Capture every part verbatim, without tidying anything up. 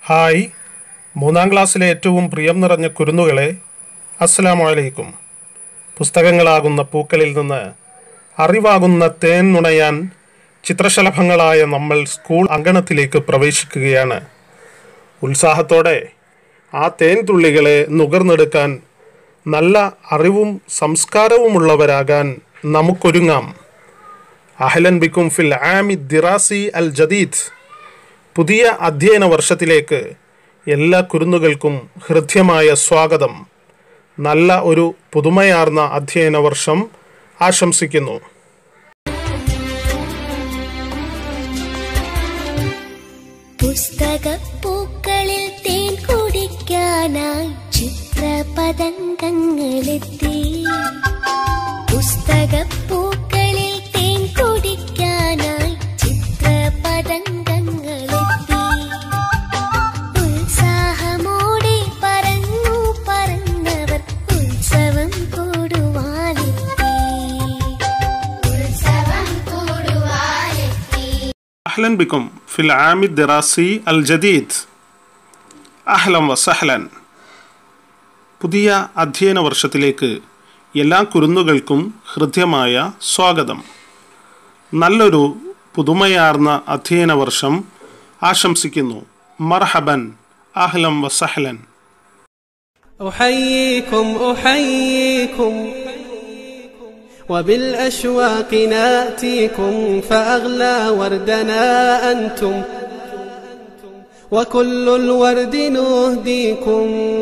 Hi, മൂന്നാം ക്ലാസ്സിലെ ഏറ്റവും പ്രിയം നിറഞ്ഞ കുരുന്നുകളെ, അസ്സലാമു അലൈക്കും. പുസ്തകങ്ങളാകുന്ന പൂക്കളിൽ നിന്ന് അറിവാകുന്ന തേൻ നുണയാൻ ചിത്രശലഭങ്ങളായ നമ്മൾ സ്കൂൾ അങ്കണത്തിലേക്ക് പ്രവേശിക്കുകയാണ്. ഉത്സാഹത്തോടെ ആ തേൻ തുള്ളികളെ നുകർന്നെടുക്കാൻ നല്ല അറിവും സംസ്കാരവുമുള്ളവരാകാൻ നമുക്കൊരുങ്ങാം. അഹ്ലൻ ബിക്കും ഫിൽ ആമി ദിറാസി അൽ ജദീദ്. പുതിയ അധ്യയന വർഷത്തിലേക്ക് എല്ലാ കുരുന്നുകൾക്കും ഹൃദ്യമായ സ്വാഗതം. നല്ല ഒരു പുതുമയാർന്ന അധ്യയന വർഷം ആശംസിക്കുന്നു. പുസ്തകപ്പൂക്കളിൽ തേൻ കുടിക്കാനായി ചിത്രപതംഗങ്ങളെത്തി. പുസ്തകപ്പൂക്കളിൽ തേൻ കുടിക്കാനായി ചിത്രപതംഗങ്ങളെത്തി. ഉത്സാഹമോടെ പറന്നു പറന്നവർ ഉത്സവം കൂടുവാനെത്തി. ഉത്സവം കൂടുവാനെത്തി. അഹ്ലൻ ബിക്കും ഫിൽ ആമി ദിറാസി അൽ ജദീദ്. അഹ്ലൻ വസഹ്ലൻ. പുതിയ അധ്യയന വർഷത്തിലേക്ക് എല്ലാ കുരുന്നുകൾക്കും ഹൃദ്യമായ സ്വാഗതം. നല്ലൊരു പുതുമയാർന്ന അധ്യയന വർഷം ആശംസിക്കുന്നു. മർഹബൻ, അഹ്ലൻ വസഹ്ലൻ. أحييكم أحييكم وبالأشواق ناتيكم فأغلى وردنا أنتم وكل الورد نهديكم.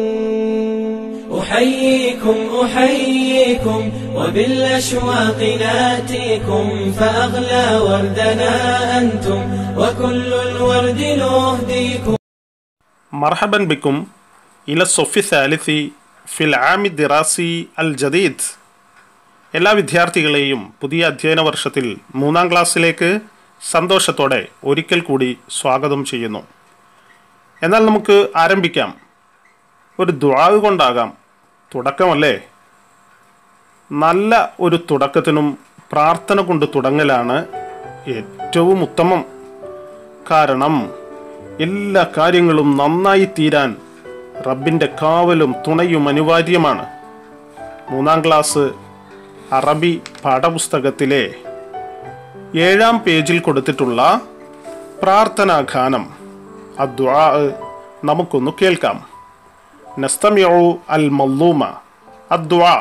أحييكم أحييكم وبالأشواق ناتيكم فأغلى وردنا أنتم وكل الورد نهديكم. مرحبا بكم إلى الصف الثالث في العام الدراسي الجديد. എല്ലാ വിദ്യാർത്ഥികളെയും പുതിയ അധ്യയന വർഷത്തിൽ മൂന്നാം ക്ലാസ്സിലേക്ക് സന്തോഷത്തോടെ ഒരിക്കൽ കൂടി സ്വാഗതം ചെയ്യുന്നു. എന്നാൽ നമുക്ക് ആരംഭിക്കാം. ഒരു ദുആ കൊണ്ടാകാം തുടക്കമല്ലേ? നല്ല ഒരു തുടക്കത്തിനും പ്രാർത്ഥന കൊണ്ട് തുടങ്ങലാണ് ഏറ്റവും ഉത്തമം. കാരണം എല്ലാ കാര്യങ്ങളും നന്നായി തീരാൻ റബ്ബിൻ്റെ കാവലും തുണയും അനിവാര്യമാണ്. മൂന്നാം ക്ലാസ് അറബി പാഠപുസ്തകത്തിലെ ഏഴാം പേജിൽ കൊടുത്തിട്ടുള്ള പ്രാർത്ഥനാ ഗാനം അദ്ദുആ നമുക്കൊന്ന് കേൾക്കാം. നസ്തമിഉ അൽ മള്ളൂമ അദ്ദുആ.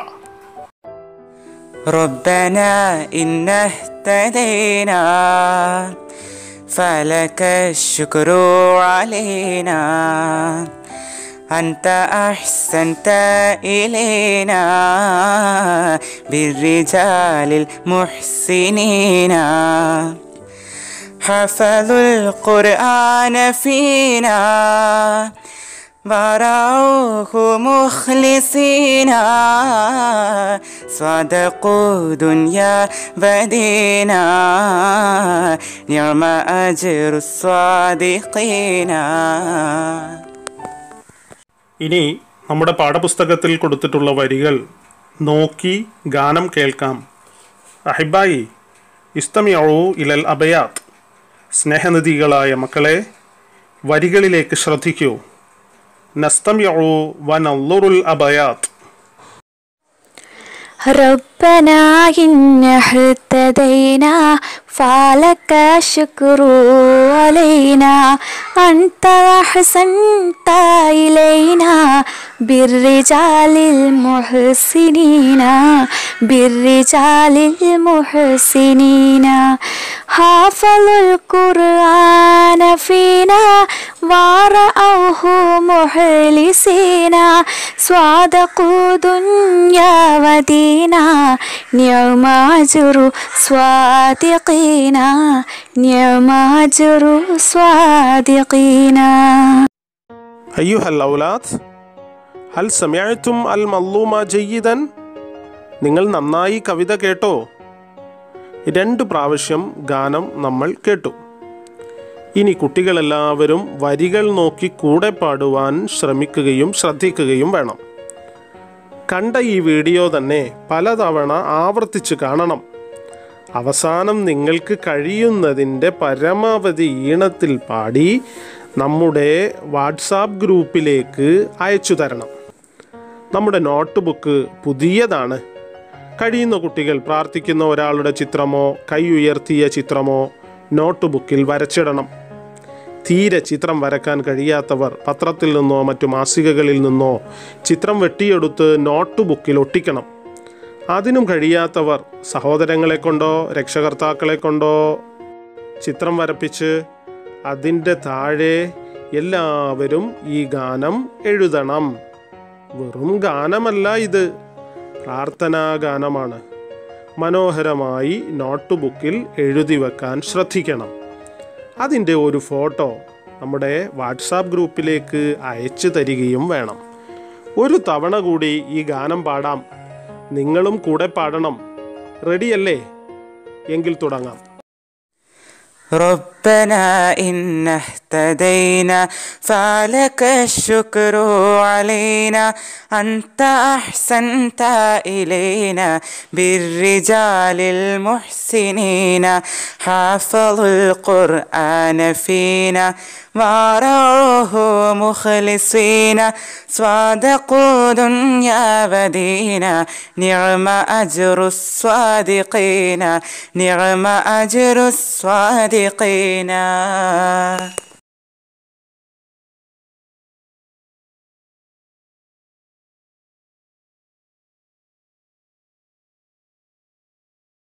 ربنا إنا اهتدينا فلك الشكر علينا أنت أحسنت إلينا بالرجال المحسنين حفظوا القرآن فينا ورعوه مخلصين صدقوا دنيا ودينا نعم أجر الصادقين. ഇനി നമ്മുടെ പാഠപുസ്തകത്തിൽ കൊടുത്തിട്ടുള്ള വരികൾ നോക്കി ഗാനം കേൾക്കാം. അഹിബായി ഇസ്തമിഉ ഇലൽ അബയാത്ത്. സ്നേഹനിധികളായ മക്കളെ, വരികളിലേക്ക് ശ്രദ്ധിക്കൂ. നസ്തമിഉ വനൻളുറുൽ അബയാത്ത്. ربنا إنا اهتدينا فلك الشكر علينا أنت أحسنت إلينا بالرجال المحسنين بالرجال المحسنين حافظوا القرآن فينا ورأوه مخلصين صدقوا دنيا ودينا نعم أجر صادقين نعم أجر صادقين. أيها الأولاد هل سمعتم المظلومة جيدا? നിങ്ങൾ നന്നായി കവിത കേട്ടോ? രണ്ട് പ്രാവശ്യം ഗാനം നമ്മൾ കേട്ടു. ഇനി കുട്ടികളെല്ലാവരും വരികൾ നോക്കി കൂടെ പാടുവാൻ ശ്രമിക്കുകയും ശ്രദ്ധിക്കുകയും വേണം. കണ്ട ഈ വീഡിയോ തന്നെ പലതവണ ആവർത്തിച്ച് കാണണം. അവസാനം നിങ്ങൾക്ക് കഴിയുന്നതിൻ്റെ പരമാവധി ഈണത്തിൽ പാടി നമ്മുടെ വാട്സാപ്പ് ഗ്രൂപ്പിലേക്ക് അയച്ചു തരണം. നമ്മുടെ നോട്ട് ബുക്ക് പുതിയതാണ്. കഴിയുന്ന കുട്ടികൾ പ്രാർത്ഥിക്കുന്ന ഒരാളുടെ ചിത്രമോ കൈ ഉയർത്തിയ ചിത്രമോ നോട്ട് ബുക്കിൽ വരച്ചിടണം. തീരെ ചിത്രം വരക്കാൻ കഴിയാത്തവർ പത്രത്തിൽ നിന്നോ മറ്റു മാസികകളിൽ നിന്നോ ചിത്രം വെട്ടിയെടുത്ത് നോട്ട് ബുക്കിൽ ഒട്ടിക്കണം. അതിനും കഴിയാത്തവർ സഹോദരങ്ങളെ കൊണ്ടോ രക്ഷകർത്താക്കളെ കൊണ്ടോ ചിത്രം വരപ്പിച്ച് അതിൻ്റെ താഴെ എല്ലാവരും ഈ ഗാനം എഴുതണം. വെറും ഗാനമല്ല, ഇത് പ്രാർത്ഥനാ ഗാനമാണ്. മനോഹരമായി നോട്ട് ബുക്കിൽ എഴുതി വെക്കാൻ ശ്രദ്ധിക്കണം. അതിൻ്റെ ഒരു ഫോട്ടോ നമ്മുടെ വാട്സാപ്പ് ഗ്രൂപ്പിലേക്ക് അയച്ചു തരികയും വേണം. ഒരു തവണ കൂടി ഈ ഗാനം പാടാം. നിങ്ങളും കൂടെ പാടണം. റെഡിയല്ലേ? എങ്കിൽ തുടങ്ങാം. ربنا إنا اهتدينا فلك الشكر علينا أنت أحسنت إلينا بالرجال المحسنين حافظوا القرآن فينا وروه مخلصين صادقوا دنيا بدينا نعم أجر الصادقين نعم أجر الصادقين